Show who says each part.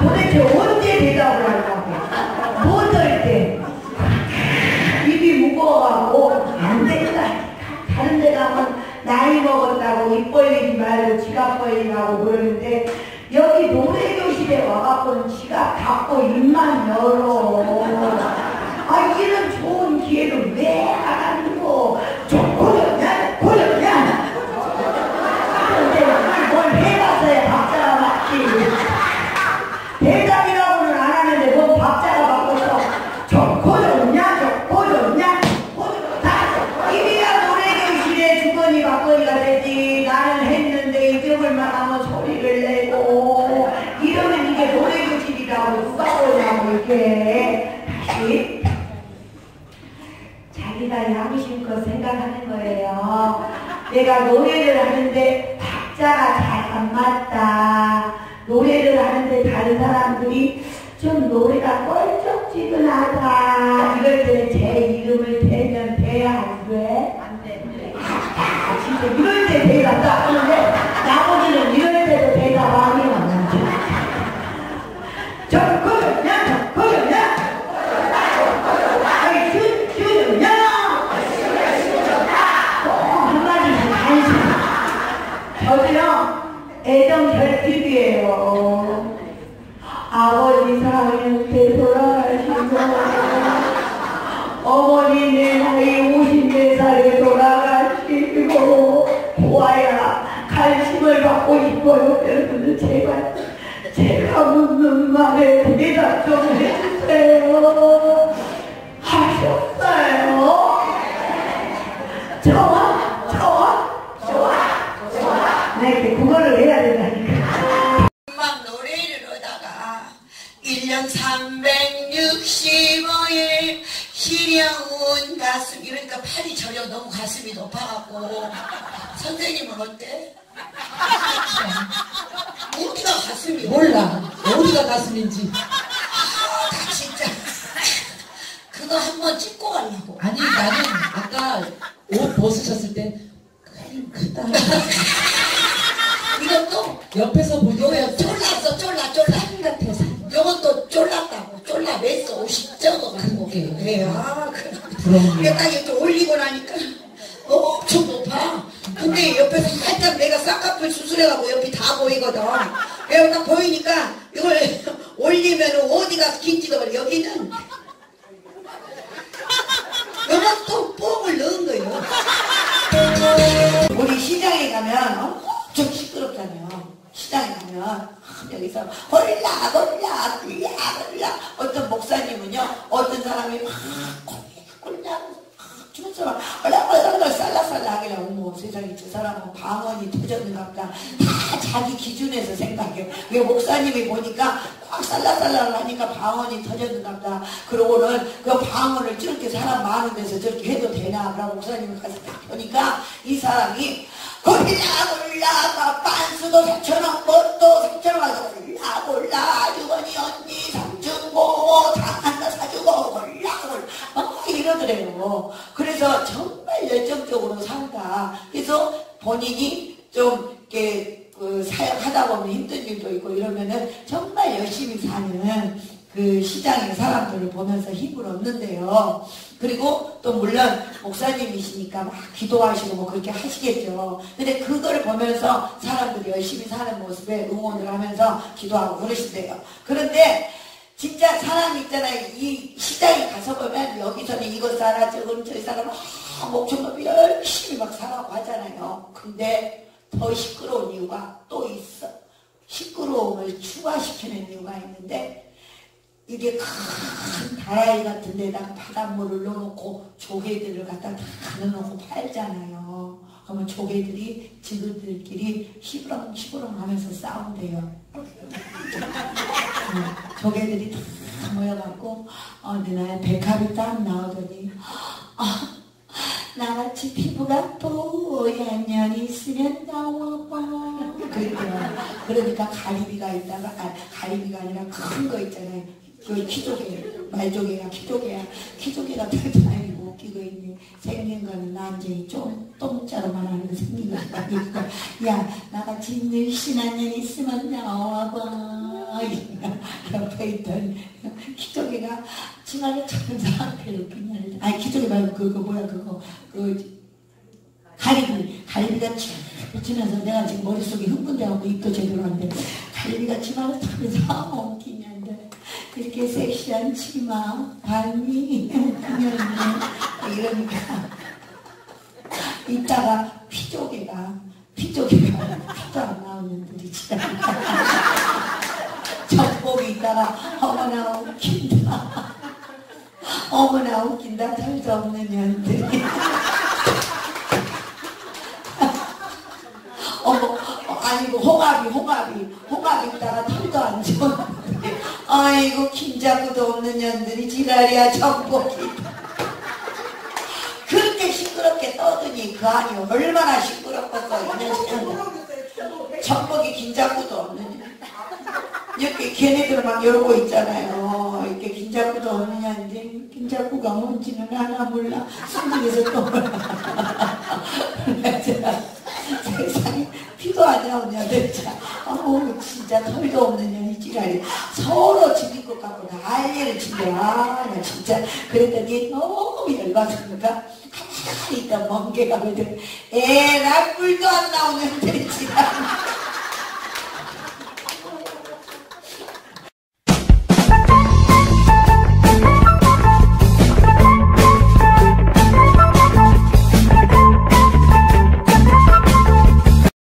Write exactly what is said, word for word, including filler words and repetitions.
Speaker 1: 도대체 언제 대답을 하려고? 못할 때 입이 무거워갖고 안 된다. 다른 데 가면 나이 먹었다고 입 벌리지 말고 지갑 벌리라고 그러는데 여기 노래교실에 와갖고는 지갑 닫고 입만 열어. 아, 이런 좋은 기회를 왜 안 하는 거? 좀 고렸냐? 고렸냐? 뭘 해봤어야 박자가 맞지. 대답이라고는 안 하는데 뭐 박자가 바꿔서 좀 고졌냐? 좀 고졌냐? 고졌다. 이래야 노래교실에 주거니 박거니가 되지. 나는 했는데 잊어볼만 하면 소리를 내고 이러면 이게 노래교실이라고 누가 그러냐고. 이게 다시 자기가 양심껏 생각하는 거예요. 내가 노래를 하는데 박자가 잘 안 맞다. 노래를 하는데 다른 사람들이 좀 노래가 껄쩍지근하다. 이럴 때 제 이름을 대면 돼야 안 돼? 안 돼. 아, 진짜 이럴 때 대답 딱 하는데 나머지는 이럴 때도 대답 안 해요. 저 그러냐? 저 그러냐? 아이 주, 주냐? 한마디씩 간식. 저도요 애정 결핍이에요. 아버지 사랑한테 돌아가시고 어머니 내 나이 오십네 살에 돌아가시고 보아야 관심을 받고 싶어요. 여러분들 제발 제가 묻는 말에 대답 좀 해주세요. 하셨어요? 좋아? 좋아? 좋아? 좋아? 나 이렇게 국어를 해야 된다니까.
Speaker 2: 막 노래를 하다가 일 년 삼백육십오 일 시려운 가슴 이러니까 팔이 저려 너무 가슴이 높아갖고 선생님은 어때? 어디가 가슴이
Speaker 3: 몰라. 어디가 가슴인지.
Speaker 2: 아, 나 진짜 그거 한번 찍고 가려고.
Speaker 3: 아니 나는 아까 옷 벗으셨을 때 그림 크다.
Speaker 2: 이것도
Speaker 3: 옆에서 보니까
Speaker 2: 쫄랐어. 쫄라 쫄라
Speaker 3: 산 같아. 산.
Speaker 2: 요건 또 쫄랐다고. 쫄라 맸어. 옷이 적어가지고. 그래. 아, 그래.
Speaker 3: 부러운데.
Speaker 2: 딱 이렇게 올리고 나니까 엄청 높아. 근데 옆에서 살짝 내가 쌍꺼풀 수술해가고 옆이 다 보이거든. 그래서 딱 보이니까 이걸 올리면 어디가 긴지도 모르. 여기는 여기서 또 뽕을 넣은 거예요.
Speaker 1: 우리 시장에 가면 엄청 시끄럽잖아요. 시장에 가면 여기서 홀라 홀라 홀라 홀라. 어떤 목사님은요 어떤 사람이 막 홀라 주면서 얼라얼라 쌀라쌀라 하길래 어머 세상에 저 사람은 방언이 터졌는가 보다. 다 자기 기준에서 생각해요. 왜 목사님이 보니까 막 쌀라쌀라 하니까 방언이 터졌는가 보다. 그러고는 그 방언을 저렇게 사람 많은 데서 저렇게 해도 되나. 그러고 목사님을 가서 딱 보니까 이 사람이 골라 골라 빤스도 삼천원 뭣도 삼천원 골라 골라 주거니 언니 삼천고 다 하나 사주고 골라 골라 막 이러더래요. 그래서 정말 열정적으로 산다. 그래서 본인이 좀 이렇게 그 사역하다 보면 힘든 일도 있고 이러면은 정말 열심히 사는 그 시장의 사람들을 보면서 힘을 얻는데요. 그리고 또 물론 목사님이시니까 막 기도하시고 뭐 그렇게 하시겠죠. 근데 그걸 보면서 사람들이 열심히 사는 모습에 응원을 하면서 기도하고 그러신대요. 그런데 진짜 사람이 있잖아요. 이 시장에 가서 보면 여기서는 이것 사라 저건 저기 사라 막 목청 높이 열심히 막 사라고 하잖아요. 근데 더 시끄러운 이유가 또 있어. 시끄러움을 추가시키는 이유가 있는데 이게 큰 다라이 같은 데다가 바닷물을 넣어놓고 조개들을 갖다 다 넣어놓고 팔잖아요. 그러면 조개들이 지그들끼리 시부렁 시부렁 하면서 싸운대요. 조개들이 다 모여갖고 어느 날 백합이 딱 나오더니 아, 나같이 피부가 뽀얀 년이 있으면 나와봐. 그랬대요. 그러니까 가리비가 있다가 아, 가리비가 아니라 큰 거 있잖아요. 그 키조개, 말조개가 키조개야. 키조개가 털타임이고 웃기고 있니. 생긴 거는 난쟁이 좀 똥자로만 하는데 생긴 거 아니니까 야 나같이 늘씬한 년 있으면 나와봐. 옆에 있던 기저귀가 치마를 차면서 그렇게 아니 기저귀 말고 그거 뭐야 그거 그 갈비 갈비가 쭉 붙이면서 내가 지금 머릿속에 흥분돼갖고 입도 제대로 안 돼. 갈비가 치마를 타면서 어머 웃기냐는데 이렇게 섹시한 치마 봤니? 그녀는 이러니까 이따가 피조개가 피조개가 피도 안 나오는 들이 진짜 정복이 있다가 어머나 웃긴다 어머나 웃긴다 털도 없는 년들이 어머 아니고 홍합이 홍합이 홍합 있다가 털도 안 좋은데 아이고 김자구도 없는 년들이 지랄이야 정복이 그렇게 시끄럽게 떠드니 그 안이 얼마나 시끄럽겠어 이 녀석은 정복이 김자구도 없는 년 이렇게 걔네들 막 열고 있잖아요 이렇게 김자구도 없는 년인데 김자구가 뭔지는 하나 몰라 숨기면서 또 몰라 세상에 피도 안 나오는 년들 어우 진짜 털도 없는 년이 지랄이 서로 죽일 것 같고 난리를 치려 아, 나 진짜 그랬더니 너무 열받으니까 가만히 있던 멍게가 그러더니 에라 뿔도 안 나오는 년들이 지랄